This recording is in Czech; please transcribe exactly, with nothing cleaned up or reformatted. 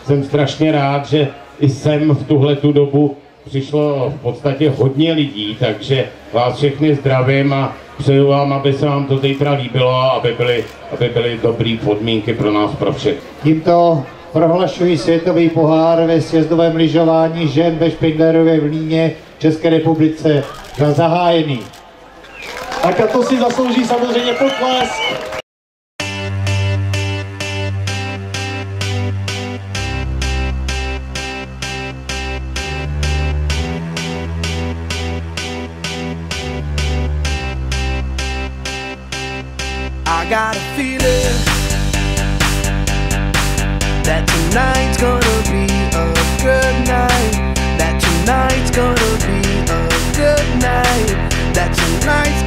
jsem strašně rád, že i sem v tuhle tu dobu přišlo v podstatě hodně lidí, takže vás všechny zdravím a přeju vám, aby se vám to zítra líbilo a aby byly, aby byly dobré podmínky pro nás, pro všechny. Tímto prohlašuji světový pohár ve sjezdovém lyžování žen ve Špindlerově v Líně v České republice za zahájený. Tak a to si zaslouží samozřejmě potlesk. I got a feeling that tonight's gonna be a good night. That tonight's gonna be a good night. That tonight